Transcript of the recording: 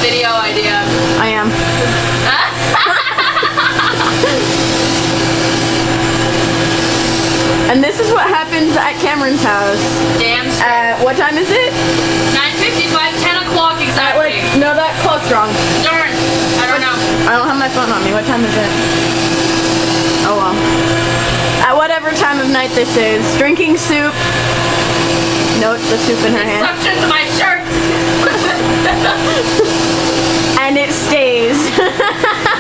video idea. I am. And this is what happens at Cameron's house. Damn straight. What time is it? 9:55, 10 o'clock exactly. No, that clock's wrong. Darn. I don't know. I don't have my phone on me. What time is it? Oh well. At whatever time of night this is. Drinking soup. Note the soup in her hand. Suction to my shirt. And it stays.